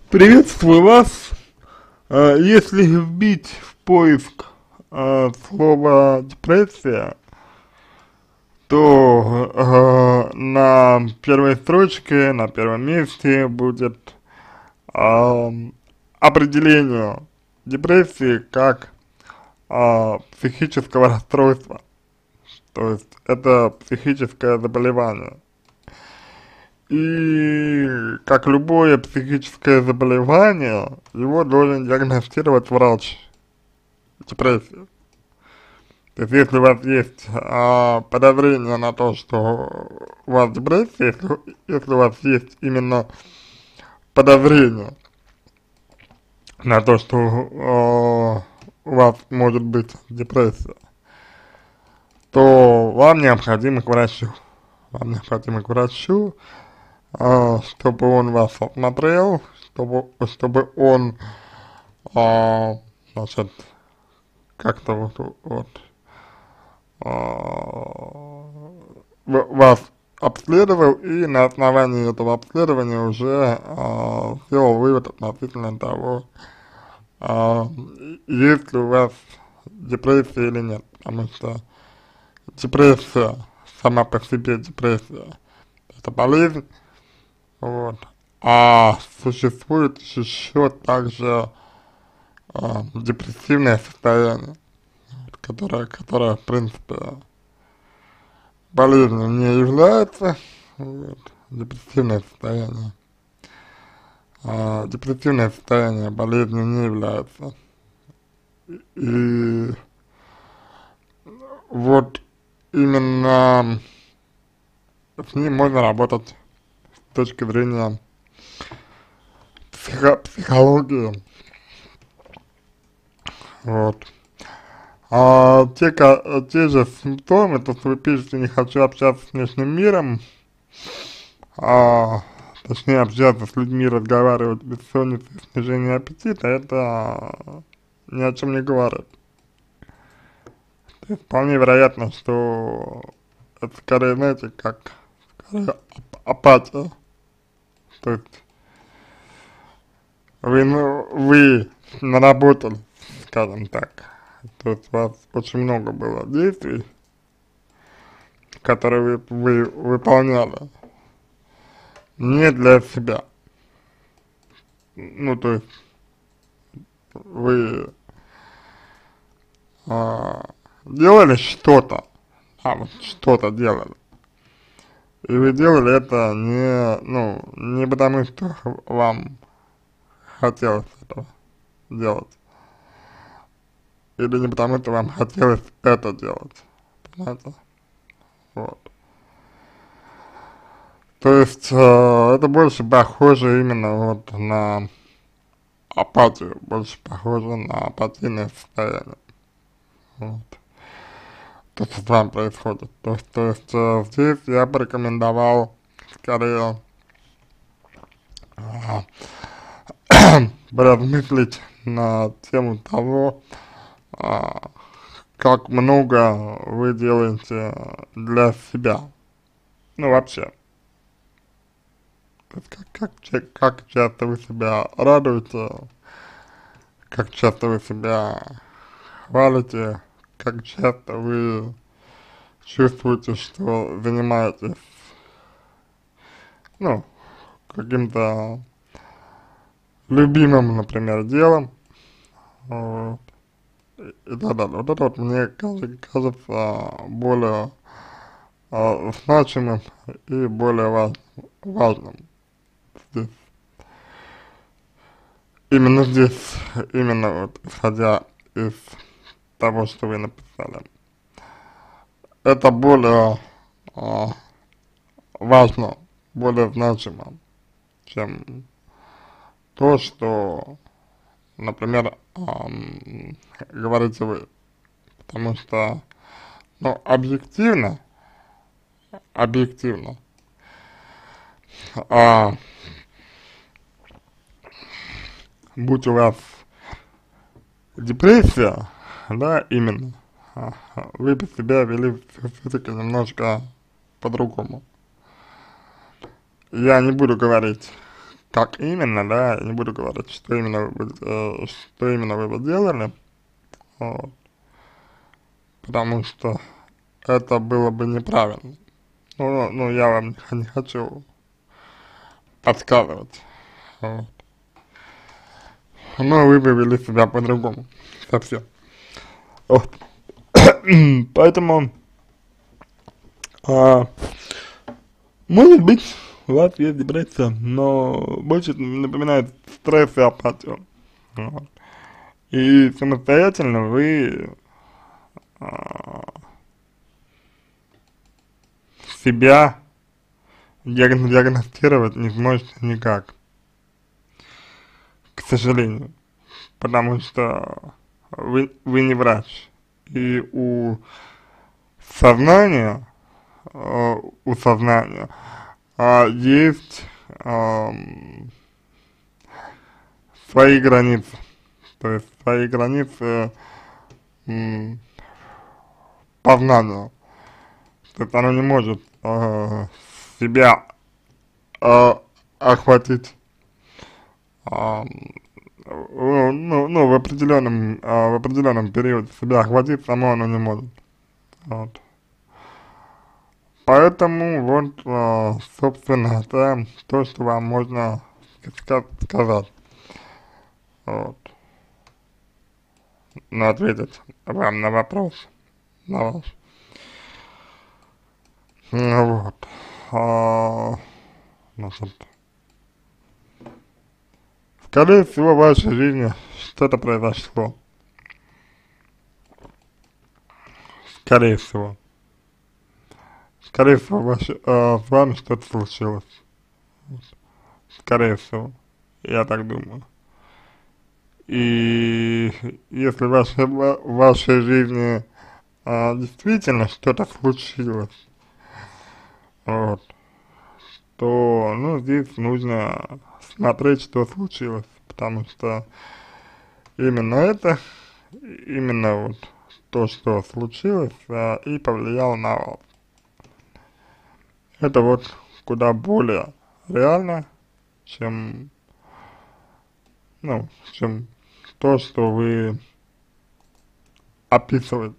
Приветствую вас. Если вбить в поиск слово депрессия, то на первой строчке, на первом месте будет а, определение депрессии как психического расстройства. То есть это психическое заболевание. И как любое психическое заболевание, его должен диагностировать врач. Депрессию. То есть если у вас есть подозрение на то, что у вас депрессия, если у вас есть именно подозрение на то, что у вас может быть депрессия, то вам необходимо к врачу. Вам необходимо к врачу, чтобы он вас осмотрел, чтобы он, значит, как-то вас обследовал и на основании этого обследования уже сделал вывод относительно того, есть ли у вас депрессия или нет, потому что депрессия, сама по себе депрессия, это болезнь, вот, а существует еще также депрессивное состояние, которое в принципе болезнью не является, вот, депрессивное состояние. Депрессивное состояние болезнью не является. И вот именно с ним можно работать с точки зрения психологии. Вот. Те же симптомы, то, что вы пишете, не хочу общаться с внешним миром, точнее общаться с людьми, разговаривать, бессонница, снижение аппетита, это ни о чем не говорит. То есть вполне вероятно, что это скорее, знаете, как скорее апатия. То есть вы наработали, скажем так, то есть у вас очень много было действий, которые вы выполняли не для себя. Ну, то есть вы делали что-то, вот что-то делали. И вы делали это не потому, что вам хотелось этого делать. Или не потому, что вам хотелось это делать. Понимаете? Вот. То есть это больше похоже именно вот на апатию, больше похоже на апатийное состояние. Вот. То, что с вами происходит. То есть здесь я бы рекомендовал скорее а, поразмыслить на тему того, а, как много вы делаете для себя. Ну, вообще. То есть как часто вы себя радуете, как часто вы себя хвалите, как часто вы чувствуете, что занимаетесь, ну, каким-то любимым, например, делом, вот, и так далее. Вот это вот мне кажется более значимым и более важным здесь. Именно здесь, именно вот исходя из того, что вы написали. Это более важно, более значимо, чем то, что, например, говорите вы. Потому что, ну, объективно, а, будь у вас депрессия, да, именно, вы бы себя вели все-таки немножко по-другому. Я не буду говорить, как именно, да, я не буду говорить, что именно вы бы делали, вот, потому что это было бы неправильно. Ну, я вам не хочу подсказывать, вот. Но вы бы вели себя по-другому, совсем. Вот. Поэтому, а, может быть, у вас есть депрессия, но больше напоминает стресс и апатию. Вот. И самостоятельно вы себя диагностировать не сможете никак, к сожалению, потому что вы не врач. И сознания, у сознания есть свои границы, то есть свои границы познания. То есть оно не может себя охватить в определенном периоде себя охватить само оно не может. Вот. Поэтому вот, собственно, это то, что вам можно сказать. Вот. Но ответить вам на вопрос, на ваш. Ну вот. Значит, скорее всего, в вашей жизни что-то произошло. Скорее всего. Скорее всего, с вами что-то случилось. Скорее всего. Я так думаю. И если в вашей жизни действительно что-то случилось, вот, то, ну, здесь нужно смотреть, что случилось, потому что именно вот то, что случилось, и повлияло на вас. Это вот куда более реально, чем, ну, чем то, что вы описываете.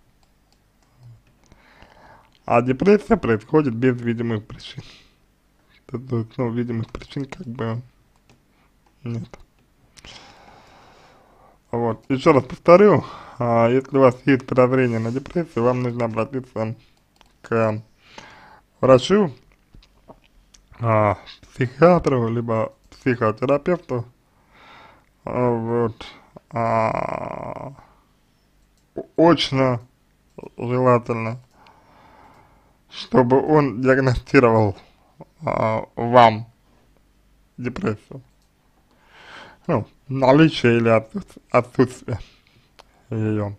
А депрессия происходит без видимых причин. То есть, ну, видимых причин как бы нет. Вот. Еще раз повторю, если у вас есть подозрение на депрессию, вам нужно обратиться к врачу, психиатру, либо психотерапевту, вот, очно желательно, чтобы он диагностировал вам депрессию. Ну, наличие или отсутствие ее.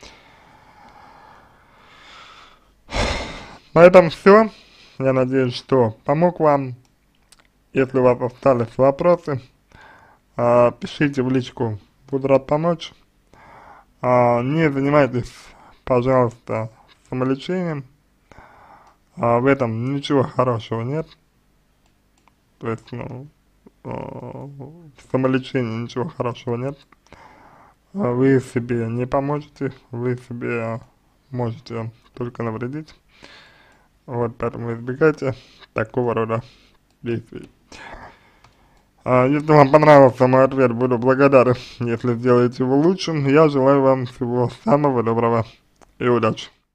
На этом все. Я надеюсь, что помог вам. Если у вас остались вопросы, пишите в личку, буду рад помочь. Не занимайтесь, пожалуйста, самолечением. В этом ничего хорошего нет. То есть, ну, в самолечении ничего хорошего нет. Вы себе не поможете, вы себе можете только навредить. Вот, поэтому избегайте такого рода действий. Если вам понравился мой ответ, буду благодарен, если сделаете его лучшим. Я желаю вам всего самого доброго и удачи.